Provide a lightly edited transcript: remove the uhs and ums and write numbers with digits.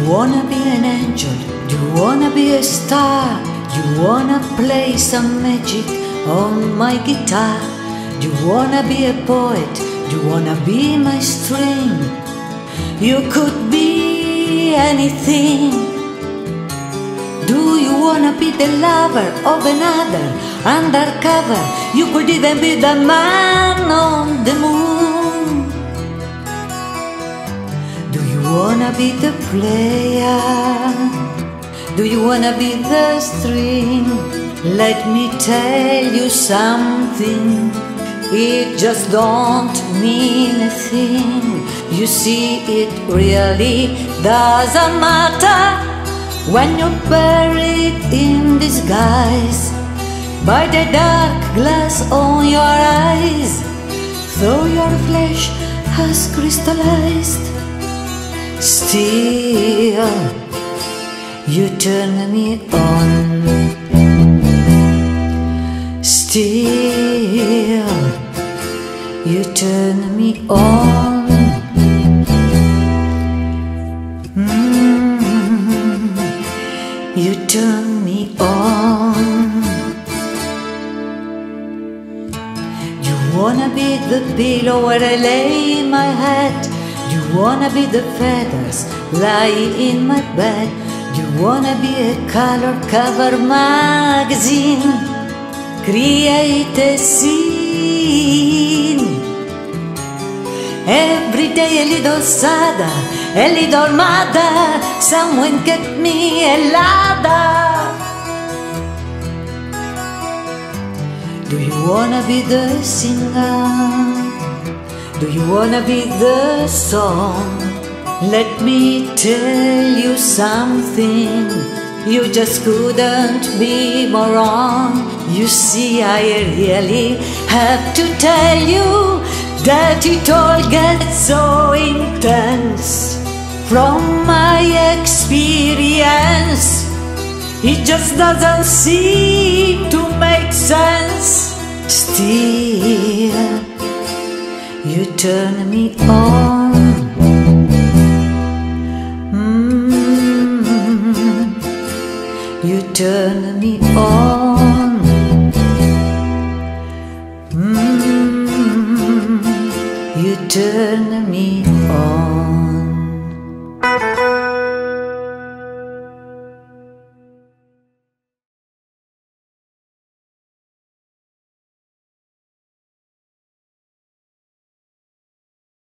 wanna be an angel? Do you wanna be a star? Do you wanna play some magic on my guitar? Do you wanna be a poet? Do you wanna be my string? You could be anything. Do you wanna be the lover of another? Undercover, you could even be the man on the moon. Do you wanna be the player? Do you wanna be the string? Let me tell you something, it just don't mean a thing. You see, it really doesn't matter when you're buried in disguise by the dark glass on your eyes. Though your flesh has crystallized, still you turn me on. Still you turn me on. You turn me on. You wanna be the pillow where I lay my head. You wanna be the feathers lying in my bed. You wanna be a color cover magazine. Create a scene. Every day a little sadder, a little madder. Someone get me a ladder. Do you wanna be the singer? Do you wanna be the song? Let me tell you something, you just couldn't be more wrong. You see, I really have to tell you that it all gets so intense. From my experience, it just doesn't seem to make sense. Still, you turn me on. You turn me on. You turn me on.